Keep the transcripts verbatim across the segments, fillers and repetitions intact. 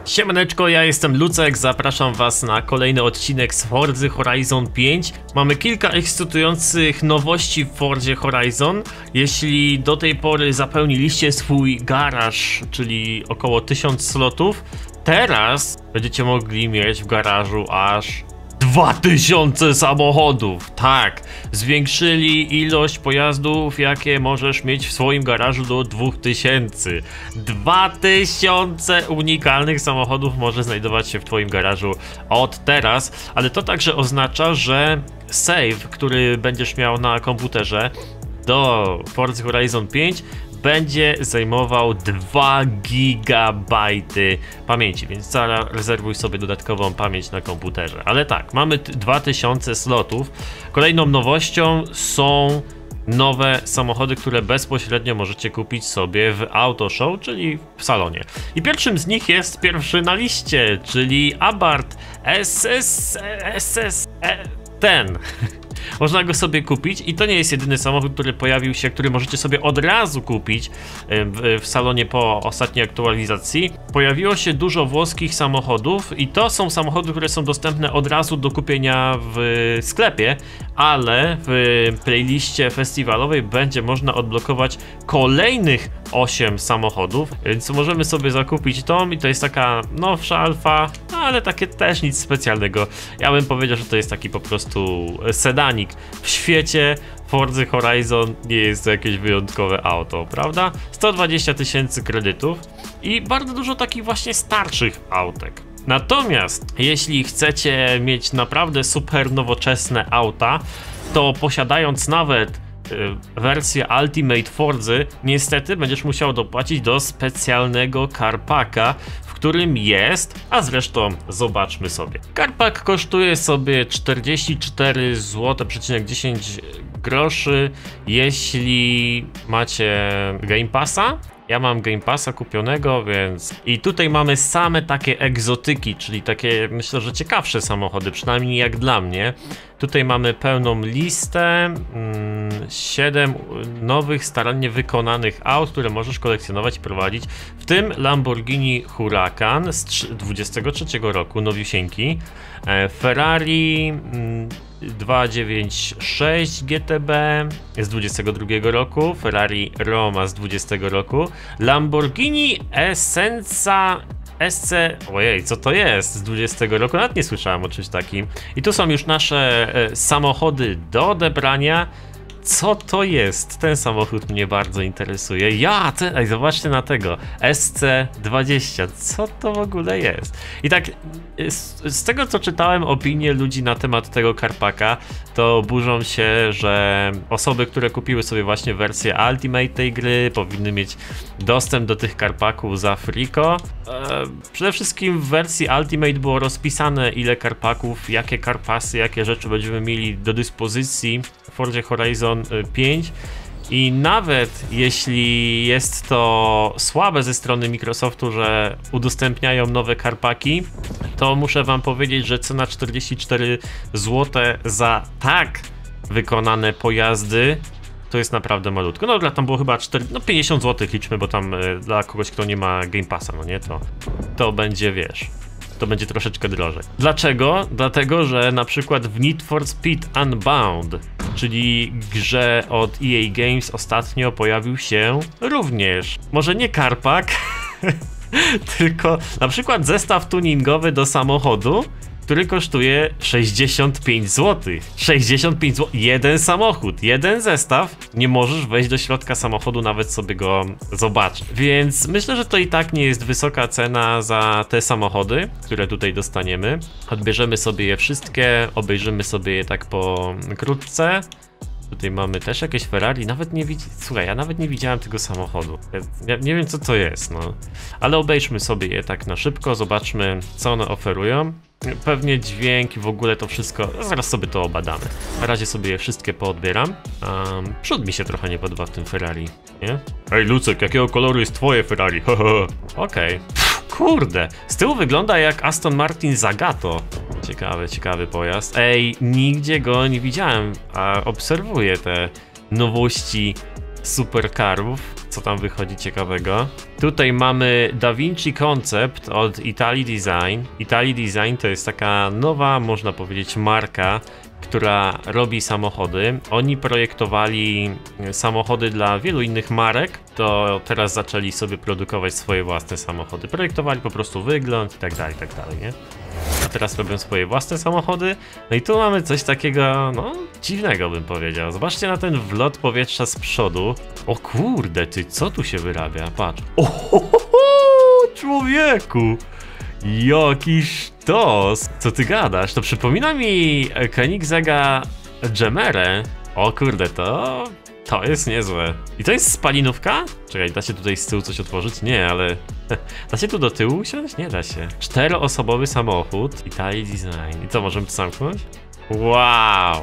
Siemaneczko, ja jestem Lucek, zapraszam was na kolejny odcinek z Forzy Horizon pięć. Mamy kilka ekscytujących nowości w Forzie Horizon. Jeśli do tej pory zapełniliście swój garaż, czyli około tysiąc slotów, teraz będziecie mogli mieć w garażu aż dwa tysiące samochodów. Tak, zwiększyli ilość pojazdów, jakie możesz mieć w swoim garażu do dwóch tysięcy. dwa tysiące unikalnych samochodów może znajdować się w twoim garażu od teraz, ale to także oznacza, że save, który będziesz miał na komputerze do Forza Horizon pięć, będzie zajmował dwa gigabajty pamięci, więc zarezerwuj sobie dodatkową pamięć na komputerze. Ale tak, mamy dwa tysiące slotów. Kolejną nowością są nowe samochody, które bezpośrednio możecie kupić sobie w Auto Show, czyli w salonie. I pierwszym z nich jest pierwszy na liście, czyli Abarth S S S S ten. Można go sobie kupić i to nie jest jedyny samochód, który pojawił się, który możecie sobie od razu kupić w, w salonie po ostatniej aktualizacji. Pojawiło się dużo włoskich samochodów i to są samochody, które są dostępne od razu do kupienia w sklepie, ale w playliście festiwalowej będzie można odblokować kolejnych osiem samochodów, więc możemy sobie zakupić tą i to jest taka nowsza alfa, no ale takie też nic specjalnego. Ja bym powiedział, że to jest taki po prostu sedanik. W świecie Forza Horizon nie jest to jakieś wyjątkowe auto, prawda? sto dwadzieścia tysięcy kredytów i bardzo dużo takich właśnie starszych autek. Natomiast jeśli chcecie mieć naprawdę super nowoczesne auta, to posiadając nawet wersję Ultimate Forzy, niestety będziesz musiał dopłacić do specjalnego carpacka, w którym jest, a zresztą zobaczmy sobie. Carpack kosztuje sobie czterdzieści cztery złote dziesięć groszy, jeśli macie Game Passa. Ja mam Game Passa kupionego, więc... I tutaj mamy same takie egzotyki, czyli takie, myślę, że ciekawsze samochody, przynajmniej jak dla mnie. Tutaj mamy pełną listę, siedem nowych, starannie wykonanych aut, które możesz kolekcjonować i prowadzić, w tym Lamborghini Huracan z dwudziestego trzeciego roku, nowiusieńki, Ferrari dwieście dziewięćdziesiąt sześć G T B z dwudziestego drugiego roku, Ferrari Roma z dwudziestego roku, Lamborghini Essenza S C, ojej, co to jest, z dwudziestego roku, nawet nie słyszałem o czymś takim. I tu są już nasze e, samochody do odebrania. Co to jest? Ten samochód mnie bardzo interesuje. Ja, ten, ej, zobaczcie na tego, S C dwadzieścia, co to w ogóle jest? I tak, z, z tego co czytałem opinie ludzi na temat tego carpacka, to burzą się, że osoby, które kupiły sobie właśnie wersję Ultimate tej gry, powinny mieć dostęp do tych carpacków za friko. E, przede wszystkim w wersji Ultimate było rozpisane, ile carpacków, jakie carpasy, jakie rzeczy będziemy mieli do dyspozycji w Forzie Horizon pięć. I nawet jeśli jest to słabe ze strony Microsoftu, że udostępniają nowe carpacki, to muszę wam powiedzieć, że cena czterdzieści cztery złote za tak wykonane pojazdy to jest naprawdę malutko. No dla tam było chyba cztery, no pięćdziesiąt złotych liczmy, bo tam y, dla kogoś, kto nie ma Game Passa, no nie, to, to będzie, wiesz, to będzie troszeczkę drożej. Dlaczego? Dlatego, że na przykład w Need for Speed Unbound, czyli grze od E A Games, ostatnio pojawił się również, może nie carpack, tylko na przykład zestaw tuningowy do samochodu, który kosztuje sześćdziesiąt pięć złotych. sześćdziesiąt pięć złotych. Jeden samochód, jeden zestaw. Nie możesz wejść do środka samochodu, nawet sobie go zobaczyć. Więc myślę, że to i tak nie jest wysoka cena za te samochody, które tutaj dostaniemy. Odbierzemy sobie je wszystkie, obejrzymy sobie je tak pokrótce. Tutaj mamy też jakieś Ferrari, nawet nie widziałem, słuchaj, ja nawet nie widziałem tego samochodu. Ja nie wiem, co to jest, no. Ale obejrzmy sobie je tak na szybko, zobaczmy, co one oferują. Pewnie dźwięk i w ogóle to wszystko, zaraz sobie to obadamy. Na razie sobie je wszystkie poodbieram. Um, przód mi się trochę nie podoba w tym Ferrari, nie? Ej Lucek, jakiego koloru jest twoje Ferrari? Okej. Okay. Kurde, z tyłu wygląda jak Aston Martin Zagato. Ciekawy, ciekawy pojazd. Ej, nigdzie go nie widziałem, a obserwuję te nowości supercarów. Co tam wychodzi ciekawego? Tutaj mamy Da Vinci Concept od Italy Design. Italy Design to jest taka nowa, można powiedzieć, marka, która robi samochody. Oni projektowali samochody dla wielu innych marek, to teraz zaczęli sobie produkować swoje własne samochody. Projektowali po prostu wygląd i tak dalej, i tak dalej, nie? A teraz robią swoje własne samochody. No i tu mamy coś takiego, no, dziwnego bym powiedział. Zobaczcie na ten wlot powietrza z przodu. O kurde, ty, co tu się wyrabia? Patrz. O, ho, ho, ho, człowieku! Jaki sztos! Co ty gadasz? To przypomina mi Koenigsegga Gemmerę. O kurde, to... To jest niezłe. I to jest spalinówka? Czekaj, da się tutaj z tyłu coś otworzyć? Nie, ale... Da się tu do tyłu usiąść? Nie da się. Czteroosobowy samochód. Italy Design. I co, możemy to zamknąć? Wow!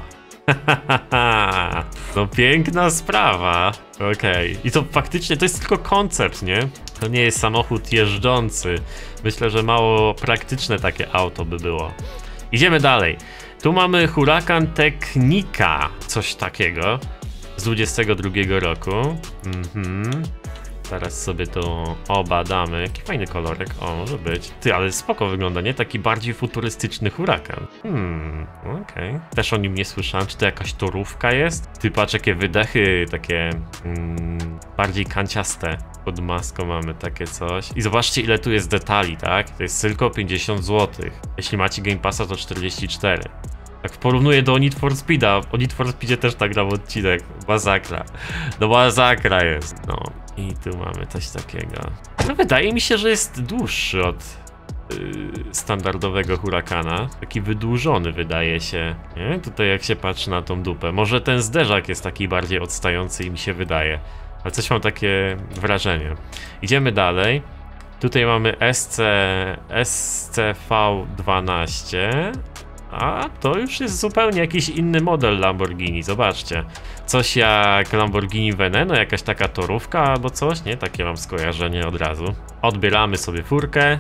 No piękna sprawa. Okej. Okay. I to faktycznie, to jest tylko koncept, nie? To nie jest samochód jeżdżący. Myślę, że mało praktyczne takie auto by było. Idziemy dalej. Tu mamy Huracan Technica. Coś takiego. Z dwudziestego drugiego roku. Mhm. Teraz sobie to obadamy. Jaki fajny kolorek. O, może być. Ty, ale spoko wygląda, nie? Taki bardziej futurystyczny hurakan. Hmm, okej. Okay. Też o nim nie słyszałem. Czy to jakaś torówka jest? Ty, patrz, jakie wydechy, takie mm, bardziej kanciaste. Pod maską mamy takie coś. I zobaczcie, ile tu jest detali, tak? To jest tylko pięćdziesiąt złotych. Jeśli macie Game Passa, to czterdzieści cztery. Tak porównuję do Need for Speeda. O Need for Speedzie też tak gram odcinek. Masakra. No masakra jest. No. I tu mamy coś takiego. No wydaje mi się, że jest dłuższy od yy, standardowego Huracana. Taki wydłużony wydaje się. Nie? Tutaj jak się patrzy na tą dupę. Może ten zderzak jest taki bardziej odstający i mi się wydaje. Ale coś mam takie wrażenie. Idziemy dalej. Tutaj mamy S C, S C V dwanaście. A to już jest zupełnie jakiś inny model Lamborghini, zobaczcie. Coś jak Lamborghini Veneno, jakaś taka torówka albo coś, nie? Takie mam skojarzenie od razu. Odbieramy sobie furkę.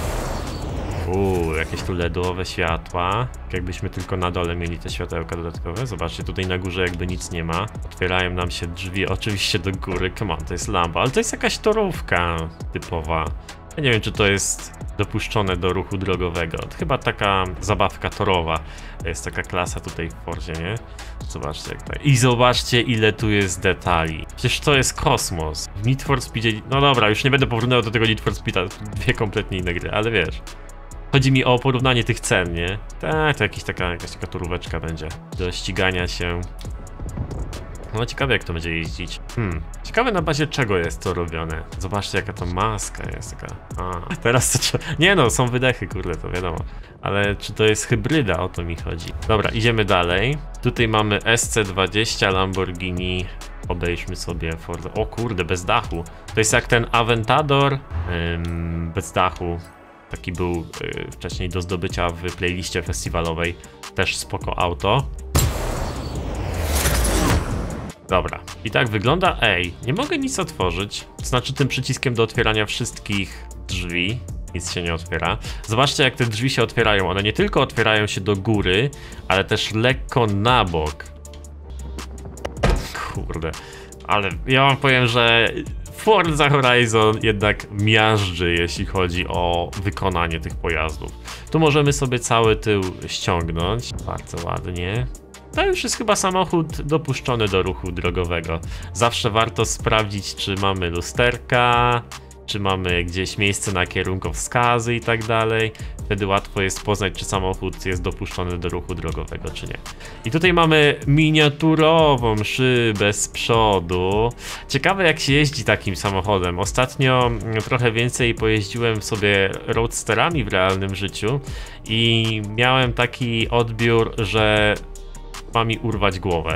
Uuu, jakieś tu LEDowe światła. Jakbyśmy tylko na dole mieli te światełka dodatkowe. Zobaczcie, tutaj na górze jakby nic nie ma. Otwierają nam się drzwi, oczywiście do góry. Come on, to jest Lambo, ale to jest jakaś torówka typowa. Ja nie wiem, czy to jest dopuszczone do ruchu drogowego. To chyba taka zabawka torowa. To jest taka klasa tutaj w Fordzie, nie? Zobaczcie jak tak. I zobaczcie, ile tu jest detali. Przecież to jest kosmos. W Need for Speedzie... No dobra, już nie będę porównywał do tego Need for Speeda. Dwie kompletnie inne gry, ale wiesz. Chodzi mi o porównanie tych cen, nie? Tak, to jakaś taka, jakaś taka turóweczka będzie. Do ścigania się. No ciekawe, jak to będzie jeździć. Hmm. Ciekawe, na bazie czego jest to robione. Zobaczcie, jaka to maska jest taka. A, teraz to trzeba... Nie no, są wydechy, kurde, to wiadomo. Ale czy to jest hybryda? O to mi chodzi. Dobra, idziemy dalej. Tutaj mamy S C dwadzieścia Lamborghini. Obejdźmy sobie Ford. O kurde, bez dachu. To jest jak ten Aventador ym, bez dachu. Taki był yy, wcześniej do zdobycia w playliście festiwalowej. Też spoko auto. Dobra, i tak wygląda. Ej, nie mogę nic otworzyć. To znaczy tym przyciskiem do otwierania wszystkich drzwi nic się nie otwiera. Zobaczcie, jak te drzwi się otwierają. One nie tylko otwierają się do góry, ale też lekko na bok. Kurde, ale ja wam powiem, że Forza Horizon jednak miażdży, jeśli chodzi o wykonanie tych pojazdów. Tu możemy sobie cały tył ściągnąć. Bardzo ładnie. To już jest chyba samochód dopuszczony do ruchu drogowego. Zawsze warto sprawdzić, czy mamy lusterka, czy mamy gdzieś miejsce na kierunkowskazy i tak dalej. Wtedy łatwo jest poznać, czy samochód jest dopuszczony do ruchu drogowego, czy nie. I tutaj mamy miniaturową szybę z przodu. Ciekawe, jak się jeździ takim samochodem. Ostatnio trochę więcej pojeździłem sobie roadsterami w realnym życiu i miałem taki odbiór, że ma mi urwać głowę.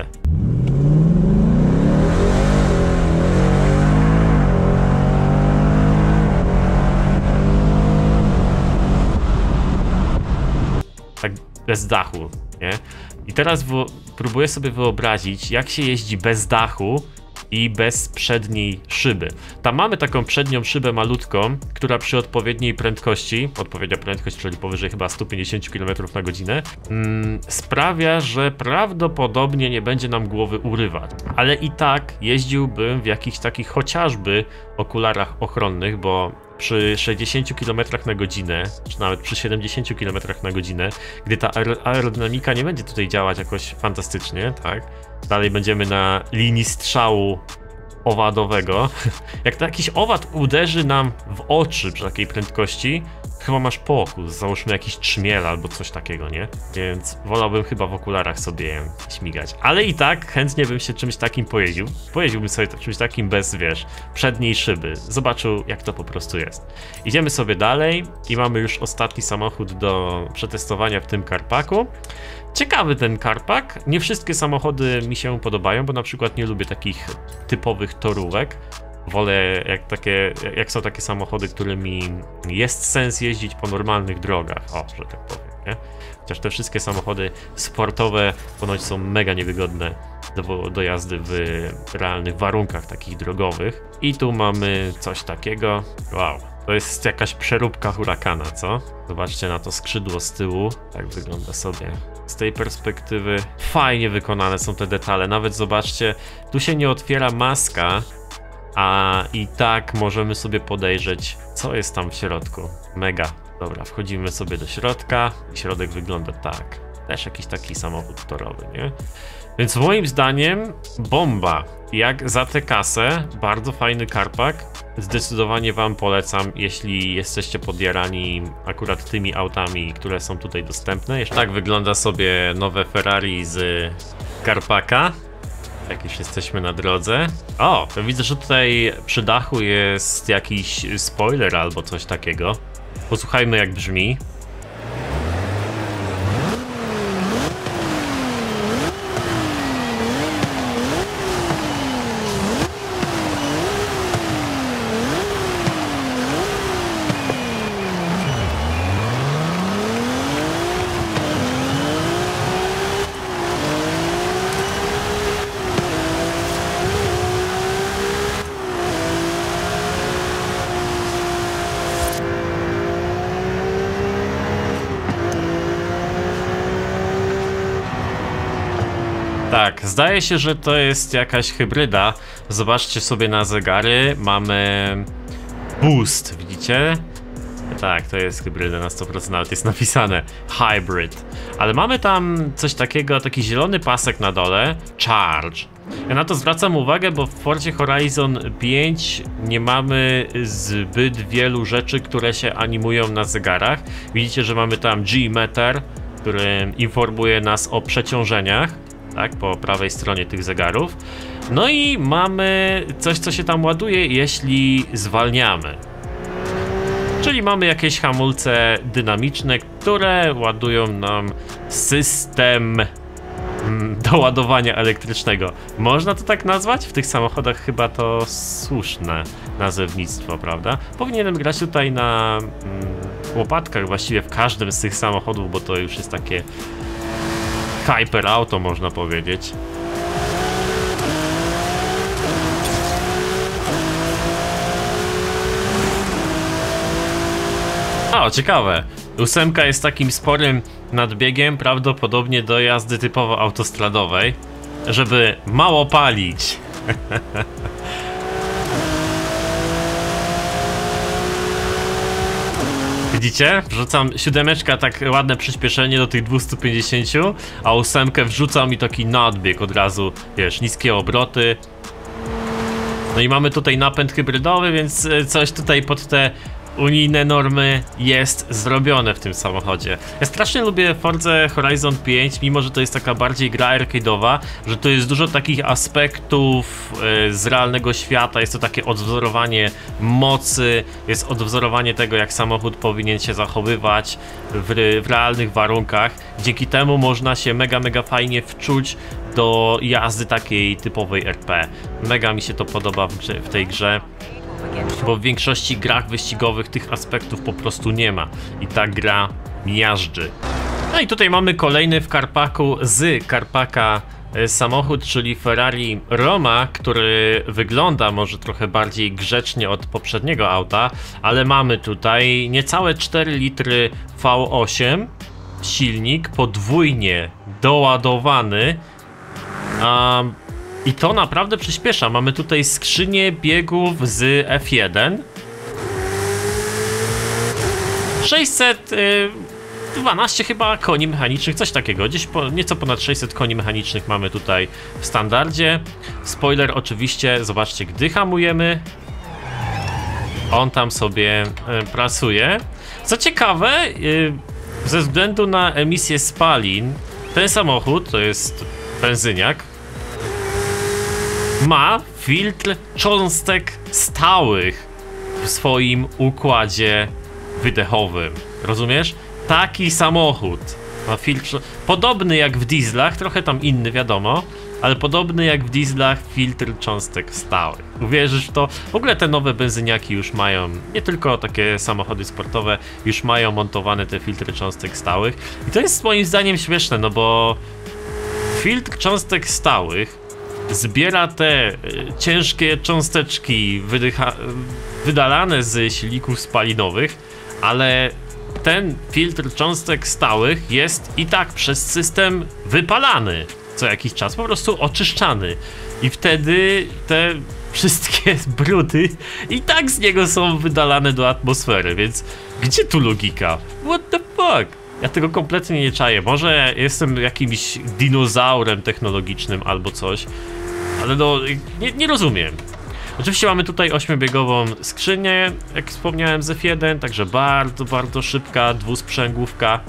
Tak bez dachu, nie? I teraz próbuję sobie wyobrazić, jak się jeździ bez dachu i bez przedniej szyby. Tam mamy taką przednią szybę malutką, która przy odpowiedniej prędkości, odpowiednia prędkość, czyli powyżej chyba sto pięćdziesiąt kilometrów na godzinę, mm, sprawia, że prawdopodobnie nie będzie nam głowy urywać. Ale i tak jeździłbym w jakichś takich chociażby okularach ochronnych, bo przy sześćdziesięciu kilometrach na godzinę, czy nawet przy siedemdziesięciu kilometrach na godzinę, gdy ta aerodynamika nie będzie tutaj działać jakoś fantastycznie, tak? Dalej będziemy na linii strzału owadowego. Jak to jakiś owad uderzy nam w oczy przy takiej prędkości, chyba masz pokus, załóżmy jakiś trzmiel albo coś takiego, nie? Więc wolałbym chyba w okularach sobie śmigać. Ale i tak chętnie bym się czymś takim pojeździł. Pojeździłbym sobie czymś takim bez, wiesz, przedniej szyby. Zobaczył, jak to po prostu jest. Idziemy sobie dalej i mamy już ostatni samochód do przetestowania w tym carpacku. Ciekawy ten carpac. Nie wszystkie samochody mi się podobają, bo na przykład nie lubię takich typowych torówek. Wolę jak, takie, jak są takie samochody, którymi jest sens jeździć po normalnych drogach, o, że tak powiem, nie? Chociaż te wszystkie samochody sportowe ponoć są mega niewygodne do, do jazdy w realnych warunkach takich drogowych. I tu mamy coś takiego, wow, to jest jakaś przeróbka Huracana, co? Zobaczcie na to skrzydło z tyłu, tak wygląda sobie z tej perspektywy. Fajnie wykonane są te detale, nawet zobaczcie, tu się nie otwiera maska, a i tak możemy sobie podejrzeć, co jest tam w środku. Mega. Dobra, wchodzimy sobie do środka i środek wygląda tak. Też jakiś taki samochód torowy, nie? Więc moim zdaniem bomba. Jak za tę kasę, bardzo fajny carpac. Zdecydowanie wam polecam, jeśli jesteście podjarani akurat tymi autami, które są tutaj dostępne. Jeszcze tak wygląda sobie nowe Ferrari z carpaca. Jak już jesteśmy na drodze. O, to widzę, że tutaj przy dachu jest jakiś spoiler albo coś takiego. Posłuchajmy, jak brzmi. Tak, zdaje się, że to jest jakaś hybryda. Zobaczcie sobie na zegary. Mamy boost, widzicie? Tak, to jest hybryda na sto procent, nawet jest napisane hybrid. Ale mamy tam coś takiego, taki zielony pasek na dole, charge. Ja na to zwracam uwagę, bo w Forzie Horizon pięć nie mamy zbyt wielu rzeczy, które się animują na zegarach. Widzicie, że mamy tam G-meter, który informuje nas o przeciążeniach. Tak, po prawej stronie tych zegarów. No i mamy coś, co się tam ładuje, jeśli zwalniamy. Czyli mamy jakieś hamulce dynamiczne, które ładują nam system do ładowania elektrycznego. Można to tak nazwać? W tych samochodach chyba to słuszne nazewnictwo, prawda? Powinienem grać tutaj na mm, łopatkach właściwie w każdym z tych samochodów, bo to już jest takie hyper auto, można powiedzieć. O, ciekawe. Ósemka jest takim sporym nadbiegiem, prawdopodobnie do jazdy typowo autostradowej, żeby mało palić. Widzicie? Wrzucam siódemeczka, tak ładne przyspieszenie do tych dwieście pięćdziesiąt, a ósemkę wrzucam i taki nadbieg od razu, wiesz, niskie obroty. No i mamy tutaj napęd hybrydowy, więc coś tutaj pod te unijne normy jest zrobione w tym samochodzie. Ja strasznie lubię Forza Horizon pięć, mimo że to jest taka bardziej gra arcade'owa, że to jest dużo takich aspektów y, z realnego świata, jest to takie odwzorowanie mocy, jest odwzorowanie tego, jak samochód powinien się zachowywać w, w realnych warunkach. Dzięki temu można się mega, mega fajnie wczuć do jazdy takiej typowej R P. Mega mi się to podoba w, grze, w tej grze. Bo w większości grach wyścigowych tych aspektów po prostu nie ma i ta gra miażdży. No i tutaj mamy kolejny w carpacu z carpaca samochód, czyli Ferrari Roma, który wygląda może trochę bardziej grzecznie od poprzedniego auta, ale mamy tutaj niecałe cztery litry V osiem, silnik podwójnie doładowany. Um, I to naprawdę przyspiesza. Mamy tutaj skrzynię biegów z F jeden. sześćset dwanaście chyba koni mechanicznych, coś takiego. Gdzieś po, nieco ponad sześćset koni mechanicznych mamy tutaj w standardzie. Spoiler oczywiście, zobaczcie, gdy hamujemy, on tam sobie y, pracuje. Co ciekawe, y, ze względu na emisję spalin, ten samochód, to jest benzyniak, ma filtr cząstek stałych w swoim układzie wydechowym. Rozumiesz? Taki samochód ma filtr podobny jak w dieslach, trochę tam inny wiadomo, ale podobny jak w dieslach filtr cząstek stałych. Uwierzysz w to? W ogóle te nowe benzyniaki już mają, nie tylko takie samochody sportowe, już mają montowane te filtry cząstek stałych. I to jest moim zdaniem śmieszne, no bo filtr cząstek stałych zbiera te y, ciężkie cząsteczki wydycha, wydalane z silników spalinowych, ale ten filtr cząstek stałych jest i tak przez system wypalany co jakiś czas, po prostu oczyszczany. I wtedy te wszystkie brudy i tak z niego są wydalane do atmosfery, więc gdzie tu logika? What the fuck? Ja tego kompletnie nie czaję. Może jestem jakimś dinozaurem technologicznym albo coś, ale no, nie, nie rozumiem. Oczywiście mamy tutaj ośmiobiegową skrzynię, jak wspomniałem z F jeden, także bardzo, bardzo szybka dwusprzęgłówka.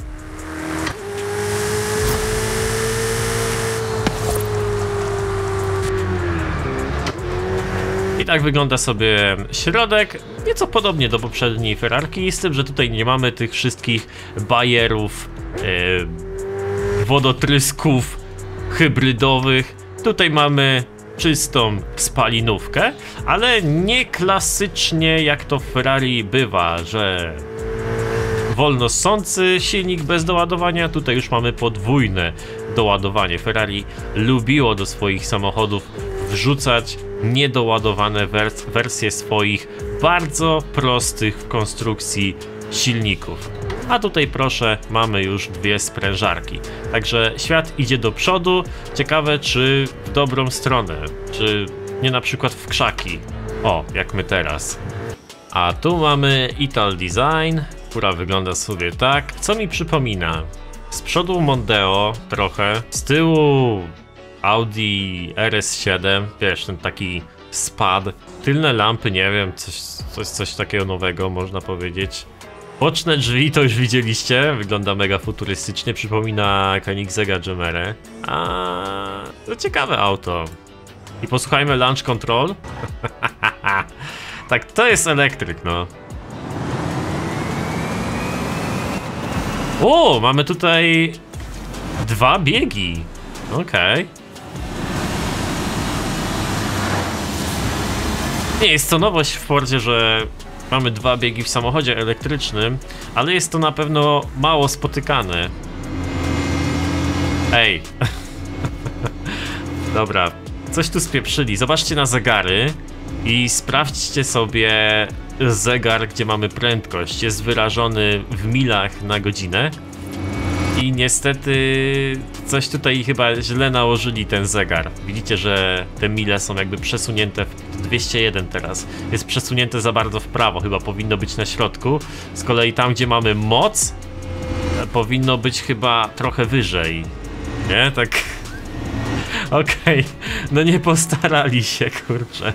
I tak wygląda sobie środek, nieco podobnie do poprzedniej Ferrarki, z tym, że tutaj nie mamy tych wszystkich bajerów, yy, wodotrysków hybrydowych. Tutaj mamy czystą spalinówkę, ale nie klasycznie jak to w Ferrari bywa, że wolno ssący silnik bez doładowania. Tutaj już mamy podwójne doładowanie. Ferrari lubiło do swoich samochodów wrzucać niedoładowane wers wersje swoich bardzo prostych w konstrukcji silników. A tutaj proszę, mamy już dwie sprężarki. Także świat idzie do przodu. Ciekawe, czy w dobrą stronę, czy nie na przykład w krzaki. O, jak my teraz. A tu mamy Ital Design, która wygląda sobie tak. Co mi przypomina? Z przodu Mondeo trochę, z tyłu Audi R S siedem, wiesz, ten taki spad. Tylne lampy, nie wiem, coś, coś, coś takiego nowego można powiedzieć. Boczne drzwi to już widzieliście, wygląda mega futurystycznie, przypomina Koenigsegga Gemmerę. A to ciekawe auto. I posłuchajmy Launch Control. Tak, to jest elektryk, no. O, mamy tutaj dwa biegi. Okej. Okay. Nie jest to nowość w Fordzie, że mamy dwa biegi w samochodzie elektrycznym, ale jest to na pewno mało spotykane. Ej. Dobra, coś tu spieprzyli. Zobaczcie na zegary i sprawdźcie sobie zegar, gdzie mamy prędkość. Jest wyrażony w milach na godzinę. I niestety coś tutaj chyba źle nałożyli ten zegar. Widzicie, że te mile są jakby przesunięte w dwieście jeden teraz. Jest przesunięte za bardzo w prawo, chyba powinno być na środku. Z kolei tam, gdzie mamy moc, powinno być chyba trochę wyżej. Nie? Tak... Okej, okay. No nie postarali się, kurczę.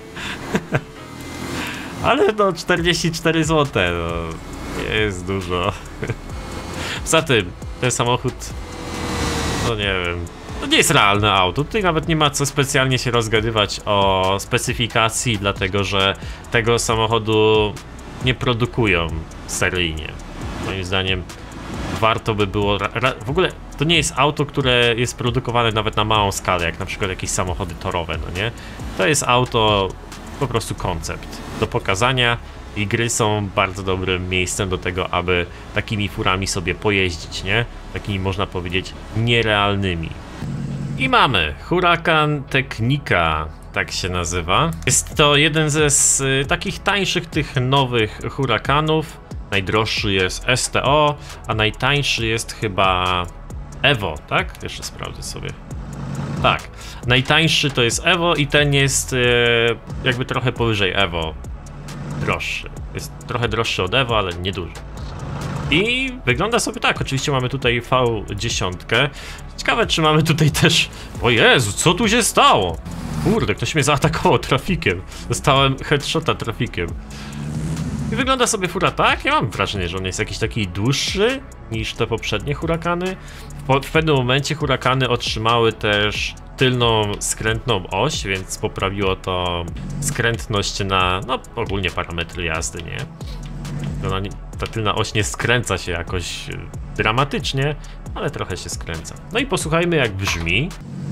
Ale no czterdzieści cztery złote, no nie jest dużo. Poza tym, ten samochód, no nie wiem, to nie jest realne auto. Tutaj nawet nie ma co specjalnie się rozgadywać o specyfikacji, dlatego że tego samochodu nie produkują seryjnie. Moim zdaniem warto by było, w ogóle to nie jest auto, które jest produkowane nawet na małą skalę, jak na przykład jakieś samochody torowe, no nie? To jest auto, po prostu koncept do pokazania. I gry są bardzo dobrym miejscem do tego, aby takimi furami sobie pojeździć, nie? Takimi, można powiedzieć, nierealnymi. I mamy Hurakan Technika, tak się nazywa. Jest to jeden ze z, y, takich tańszych tych nowych hurakanów. Najdroższy jest S T O, a najtańszy jest chyba Evo, tak? Jeszcze sprawdzę sobie. Tak, najtańszy to jest Evo i ten jest y, jakby trochę powyżej Evo. Droższy. Jest trochę droższy od Evo, ale nieduży. I wygląda sobie tak, oczywiście mamy tutaj V dziesięć. Ciekawe, czy mamy tutaj też... O Jezu, co tu się stało? Kurde, ktoś mnie zaatakował trafikiem. Dostałem headshota trafikiem. I wygląda sobie fura tak, ja mam wrażenie, że on jest jakiś taki dłuższy niż te poprzednie hurakany. W, w pewnym momencie hurakany otrzymały też tylną skrętną oś, więc poprawiło to skrętność na, no ogólnie parametry jazdy, nie? Ona nie, ta tylna oś nie skręca się jakoś dramatycznie, ale trochę się skręca. No i posłuchajmy, jak brzmi.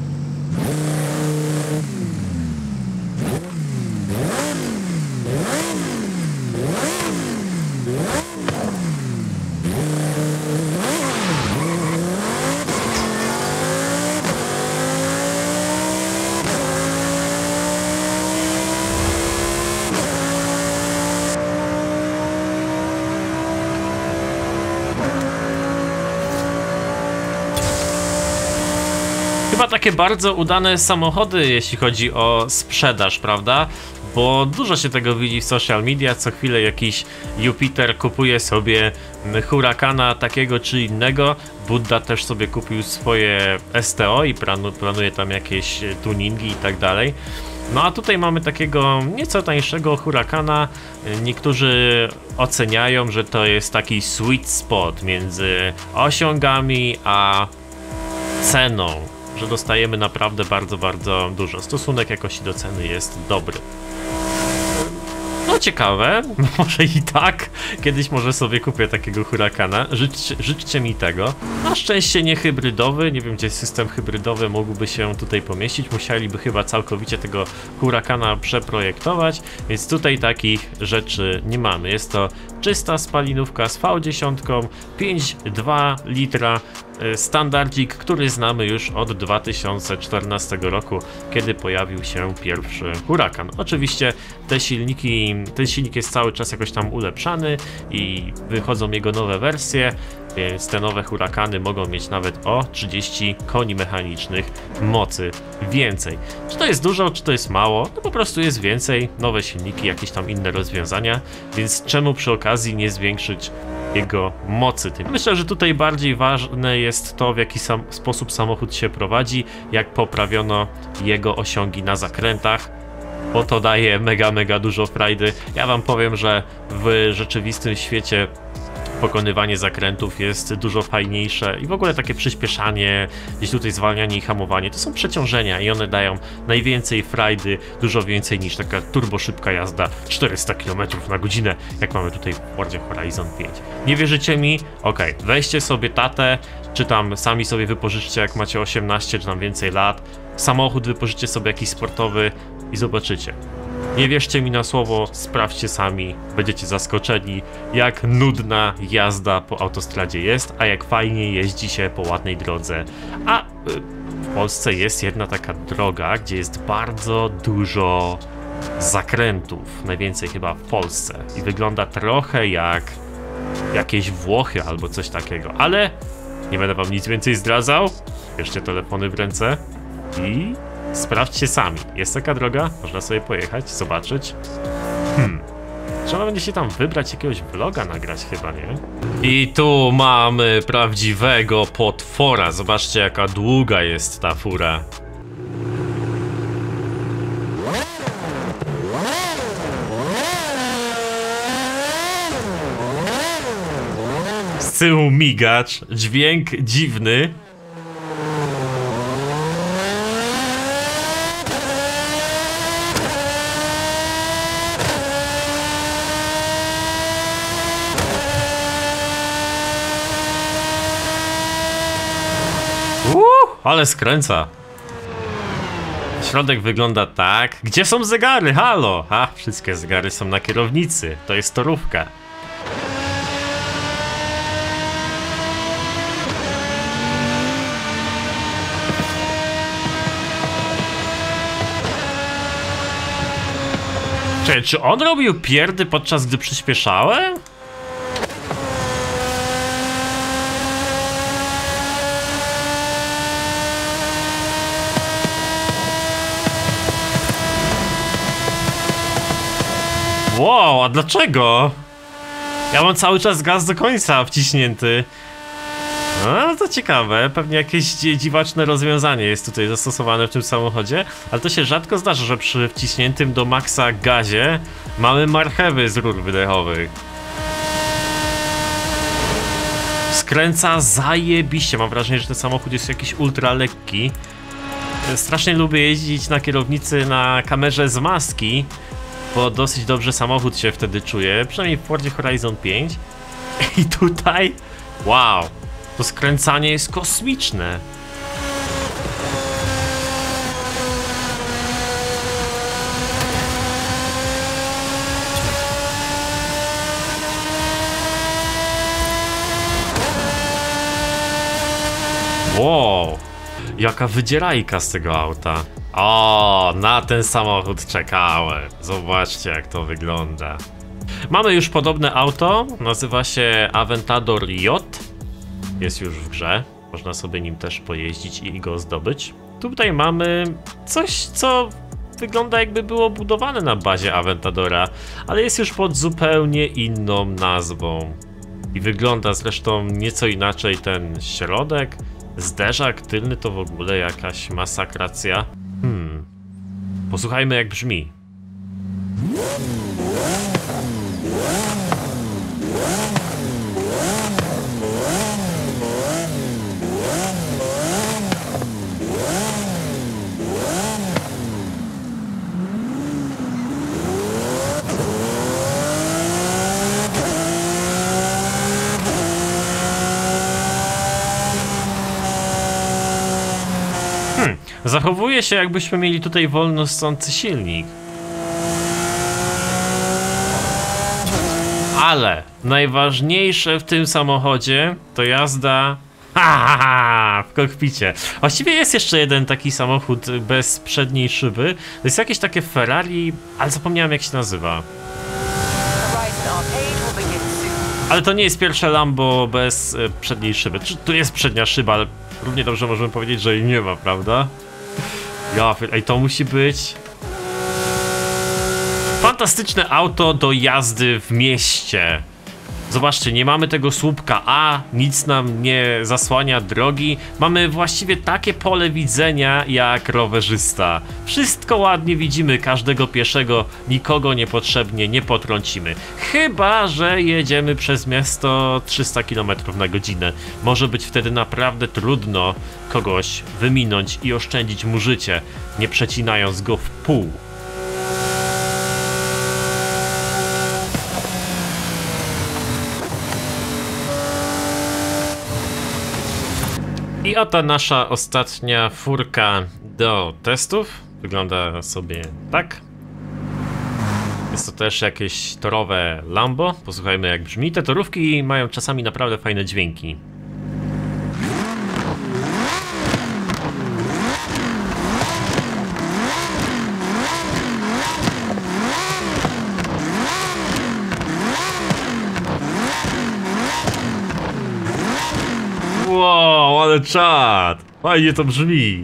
Chyba takie bardzo udane samochody, jeśli chodzi o sprzedaż, prawda? Bo dużo się tego widzi w social media, co chwilę jakiś Jupiter kupuje sobie Hurakana takiego czy innego. Buddha też sobie kupił swoje S T O i planuje tam jakieś tuningi i tak dalej. No a tutaj mamy takiego nieco tańszego Hurakana. Niektórzy oceniają, że to jest taki sweet spot między osiągami a ceną, że dostajemy naprawdę bardzo, bardzo dużo. Stosunek jakości do ceny jest dobry. No ciekawe, może i tak. Kiedyś może sobie kupię takiego Hurakana. Życzcie, życzcie mi tego. Na szczęście nie hybrydowy. Nie wiem, gdzie system hybrydowy mógłby się tutaj pomieścić. Musieliby chyba całkowicie tego Hurakana przeprojektować, więc tutaj takich rzeczy nie mamy. Jest to czysta spalinówka z V dziesięć, pięć przecinek dwa litra. Standardzik, który znamy już od dwa tysiące czternastego roku, kiedy pojawił się pierwszy Hurakan. Oczywiście te silniki, ten silnik jest cały czas jakoś tam ulepszany i wychodzą jego nowe wersje, więc te nowe Hurakany mogą mieć nawet o trzydzieści koni mechanicznych mocy więcej. Czy to jest dużo, czy to jest mało? No po prostu jest więcej, nowe silniki, jakieś tam inne rozwiązania, więc czemu przy okazji nie zwiększyć jego mocy tym. Myślę, że tutaj bardziej ważne jest to, w jaki sam sposób samochód się prowadzi, jak poprawiono jego osiągi na zakrętach, bo to daje mega, mega dużo frajdy. Ja wam powiem, że w rzeczywistym świecie pokonywanie zakrętów jest dużo fajniejsze i w ogóle takie przyspieszanie, gdzieś tutaj zwalnianie i hamowanie, to są przeciążenia i one dają najwięcej frajdy, dużo więcej niż taka turbo szybka jazda czterysta kilometrów na godzinę, jak mamy tutaj w Fordzie Horizon pięć. Nie wierzycie mi? Okej, okay. Weźcie sobie tatę, czy tam sami sobie wypożyczcie, jak macie osiemnaście czy tam więcej lat, samochód wypożyczcie sobie jakiś sportowy i zobaczycie. Nie wierzcie mi na słowo, sprawdźcie sami, będziecie zaskoczeni, jak nudna jazda po autostradzie jest, a jak fajnie jeździ się po ładnej drodze. A w Polsce jest jedna taka droga, gdzie jest bardzo dużo zakrętów, najwięcej chyba w Polsce, i wygląda trochę jak jakieś Włochy albo coś takiego, ale nie będę wam nic więcej zdradzał. Bierzcie telefony w ręce i sprawdźcie sami. Jest taka droga, można sobie pojechać, zobaczyć. Hmm. Trzeba będzie się tam wybrać, jakiegoś vloga nagrać chyba, nie? I tu mamy prawdziwego potwora. Zobaczcie, jaka długa jest ta fura. Z tyłu migacz, dźwięk dziwny. Uuu, ale skręca. Środek wygląda tak. Gdzie są zegary? Halo! A, wszystkie zegary są na kierownicy. To jest torówka. Czy, czy on robił pierdy podczas gdy przyspieszałem? Wow, a dlaczego? Ja mam cały czas gaz do końca wciśnięty. No to ciekawe, pewnie jakieś dziwaczne rozwiązanie jest tutaj zastosowane w tym samochodzie, ale to się rzadko zdarza, że przy wciśniętym do maksa gazie mamy marchewy z rur wydechowych. Skręca zajebiście, mam wrażenie, że ten samochód jest jakiś ultra lekki. Strasznie lubię jeździć na kierownicy na kamerze z maski, bo dosyć dobrze samochód się wtedy czuje, przynajmniej w Fordzie Horizon pięć. I tutaj, wow, to skręcanie jest kosmiczne. Wow, jaka wydzierajka z tego auta. O, na ten samochód czekałem. Zobaczcie, jak to wygląda. Mamy już podobne auto, nazywa się Aventador J. Jest już w grze, można sobie nim też pojeździć i go zdobyć. Tutaj mamy coś, co wygląda jakby było budowane na bazie Aventadora, ale jest już pod zupełnie inną nazwą. I wygląda zresztą nieco inaczej ten środek. Zderzak tylny to w ogóle jakaś masakracja. Hmm. Posłuchajmy, jak brzmi. Hmm. Zachowuje się, jakbyśmy mieli tutaj wolno ssący silnik. Ale najważniejsze w tym samochodzie to jazda ha, ha, ha, w kokpicie. Właściwie jest jeszcze jeden taki samochód bez przedniej szyby. To jest jakieś takie Ferrari, ale zapomniałem, jak się nazywa. Ale to nie jest pierwsze Lambo bez przedniej szyby. Tu jest przednia szyba, ale równie dobrze możemy powiedzieć, że jej nie ma, prawda? Ja, ej, to musi być fantastyczne auto do jazdy w mieście. Zobaczcie, nie mamy tego słupka A, nic nam nie zasłania drogi. Mamy właściwie takie pole widzenia jak rowerzysta. Wszystko ładnie widzimy, każdego pieszego, nikogo niepotrzebnie nie potrącimy. Chyba że jedziemy przez miasto trzysta kilometrów na godzinę. Może być wtedy naprawdę trudno kogoś wyminąć i oszczędzić mu życie, nie przecinając go w pół. I oto nasza ostatnia furka do testów. Wygląda sobie tak. Jest to też jakieś torowe Lambo. Posłuchajmy, jak brzmi. Te torówki mają czasami naprawdę fajne dźwięki. Wow, ale czad! Fajnie to brzmi!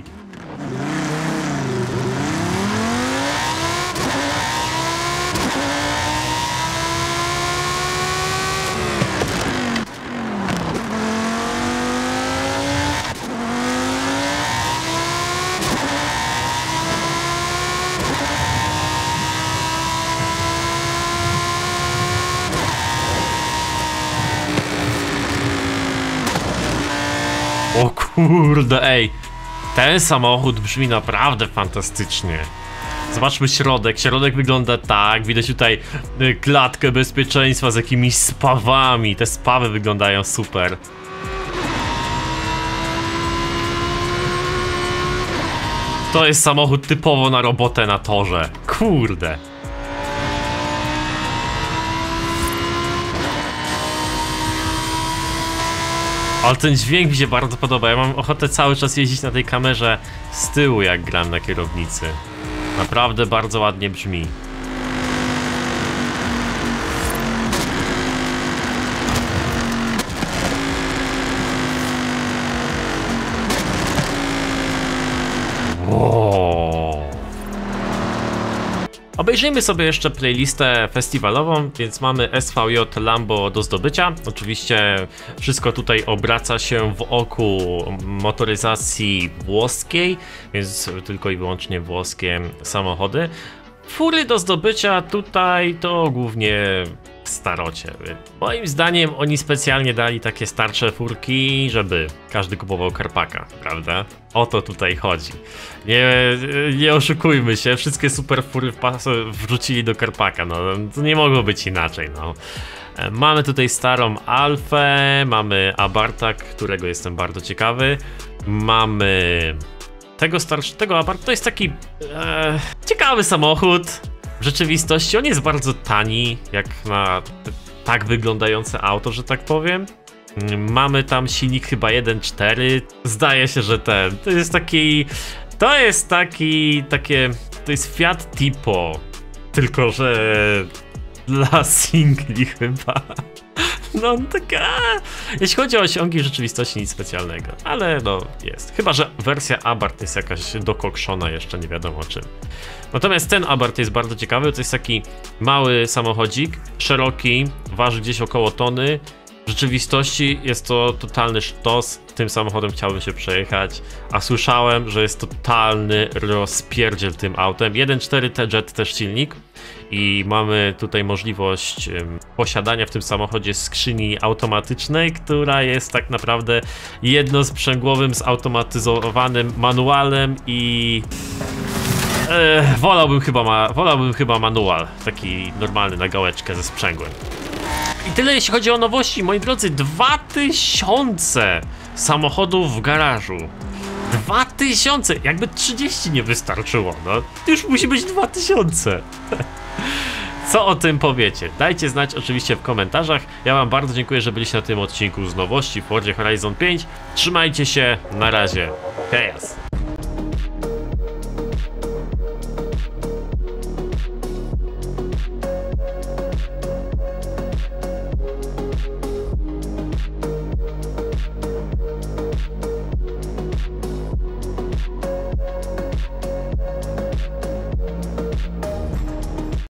O kurde, ej, ten samochód brzmi naprawdę fantastycznie. Zobaczmy środek, środek wygląda tak, widać tutaj klatkę bezpieczeństwa z jakimiś spawami, te spawy wyglądają super. To jest samochód typowo na robotę na torze, kurde. Ale ten dźwięk mi się bardzo podoba, ja mam ochotę cały czas jeździć na tej kamerze z tyłu, jak gram na kierownicy. Naprawdę bardzo ładnie brzmi. O. Obejrzyjmy sobie jeszcze playlistę festiwalową, więc mamy S V J Lambo do zdobycia. Oczywiście wszystko tutaj obraca się wokół motoryzacji włoskiej, więc tylko i wyłącznie włoskie samochody. Fury do zdobycia tutaj to głównie starocie. Moim zdaniem oni specjalnie dali takie starsze furki, żeby każdy kupował Karpaka, prawda? O to tutaj chodzi. Nie, nie oszukujmy się, wszystkie super fury wrzucili do Karpaka, no to nie mogło być inaczej, no. Mamy tutaj starą Alfę, mamy Abarta, którego jestem bardzo ciekawy. Mamy tego starszego Abarta, to jest taki e, ciekawy samochód. W rzeczywistości on jest bardzo tani, jak na tak wyglądające auto, że tak powiem. Mamy tam silnik chyba jeden cztery. Zdaje się, że ten. To jest taki. To jest taki. Takie. To jest Fiat Tipo. Tylko że dla singli chyba. No taka. Jeśli chodzi o osiągi w rzeczywistości nic specjalnego. Ale no jest. Chyba że wersja Abarth jest jakaś dokokszona jeszcze, nie wiadomo czym. Natomiast ten Abarth jest bardzo ciekawy. To jest taki mały samochodzik, szeroki, waży gdzieś około tony. W rzeczywistości jest to totalny sztos. Tym samochodem chciałbym się przejechać, a słyszałem, że jest totalny rozpierdziel tym autem. jeden cztery T Jet też silnik i mamy tutaj możliwość um, posiadania w tym samochodzie skrzyni automatycznej, która jest tak naprawdę jednosprzęgłowym, zautomatyzowanym manualem i e, wolałbym chyba ma, wolałbym chyba manual, taki normalny na gałeczkę ze sprzęgłem. I tyle jeśli chodzi o nowości, moi drodzy, dwa tysiące samochodów w garażu. dwa tysiące! Jakby trzydzieści nie wystarczyło, no. Już musi być dwa tysiące. Co o tym powiecie? Dajcie znać oczywiście w komentarzach. Ja wam bardzo dziękuję, że byliście na tym odcinku z nowości w Fordzie Horizon pięć. Trzymajcie się, na razie. Hej!